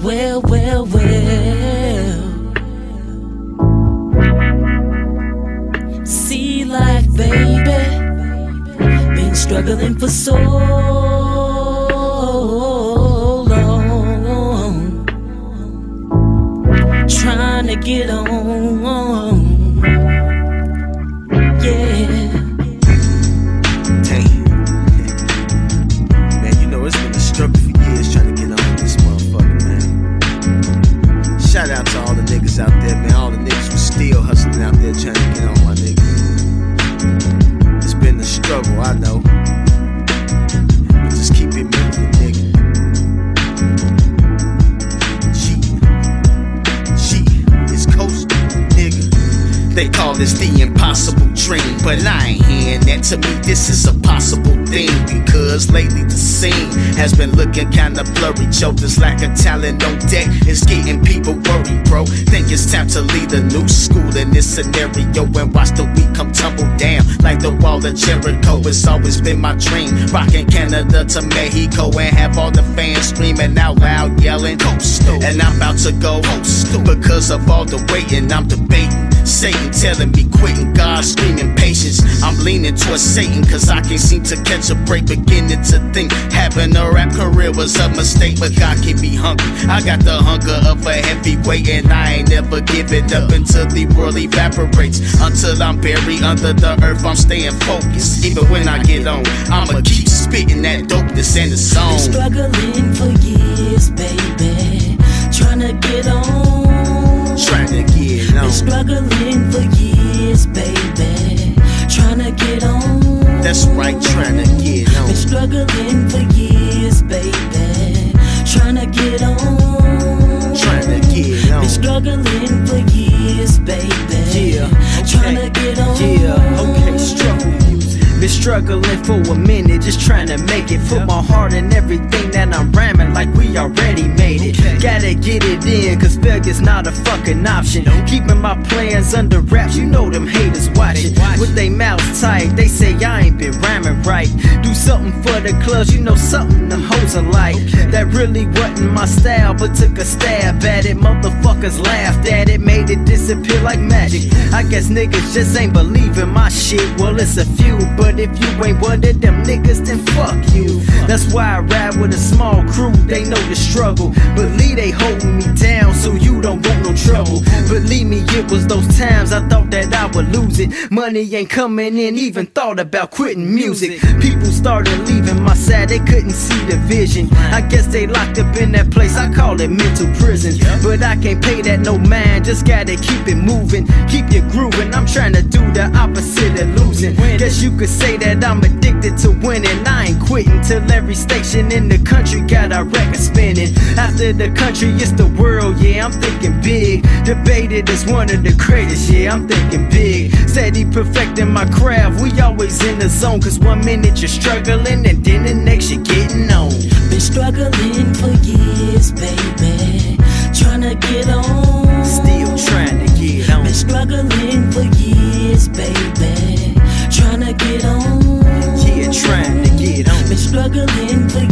well, well, well. See life, baby, been struggling for so long, trying to get on. Yeah. Damn. Man, you know it's been a struggle for years trying to get on this motherfucker, man. Shout out to all the niggas out there, man. All the niggas who still hustling out there trying to get on, my nigga. It's been a struggle, I know. But just keep it moving, nigga. She is coasting, nigga. They call this the impossible dream, but I ain't hearing that. To me, this is a possible thing, because lately the scene has been looking kinda blurry. Jokers lack of talent on deck, it's getting people worried, bro. Think it's time to lead a new school in this scenario and watch the weak come tumble down like the wall of Jericho. It's always been my dream, rocking Canada to Mexico and have all the fans screaming out loud, yelling coastal. And I'm about to go coastal because of all the waiting. I'm debating Satan telling me quitting, God screaming patience. I'm leaning towards Satan cause I can't seem to catch a break. Beginning to think having a rap career was a mistake, but God keep me hungry. I got the hunger of a heavyweight, and I ain't never giving up until the world evaporates. Until I'm buried under the earth, I'm staying focused. Even when I get on, I'ma keep spitting that dopeness in the song. Been struggling for years, baby, trying to get on. Trying to get on. Been struggling for years, baby, trying to get on. That's right, trying to get on. Been struggling for years, baby, trying to get on. Trying to get on. Been struggling for years, baby, yeah, okay. Trying to get on. Yeah, okay, struggle music. Been struggling for a minute, just trying to make it. Put my heart in everything that I'm ramming like we already made it. Gotta get it in, cause failure's not a fucking option. Keeping my plans under wraps, you know them haters watching. With they mouths tight, they say I ain't been rhyming right. Do something for the clubs, you know something them hoes are like. That really wasn't my style, but took a stab at it. Motherfuckers laughed at it, made it disappear like magic. I guess niggas just ain't believing my shit. Well, it's a few, but if you ain't one of them niggas, then fuck you. That's why I ride with a small crew, they know the struggle. Believe they holding me down so you don't want no trouble. Believe me, it was those times I thought that I would lose it. Money ain't coming in, even thought about quitting music. People started leaving my side, they couldn't see the vision. I guess they locked up in that place, I call it mental prison. But I can't pay that no mind, just gotta keep it moving. Keep you grooving, I'm trying to do the opposite of losing. Guess you could say that I'm addicted to winning. I ain't quitting till every station in the country got a record spinning. After the country, it's the world, yeah, I'm thinking big. Debated as one of the greatest, yeah, I'm thinking big. Steady perfecting my craft, we always in the zone. Cause one minute you're struggling and then the next you're getting on. Been struggling for years, baby, trying to get on. Still trying to get on. Been struggling for years, baby, trying to get on. Yeah, trying to get on. Been struggling for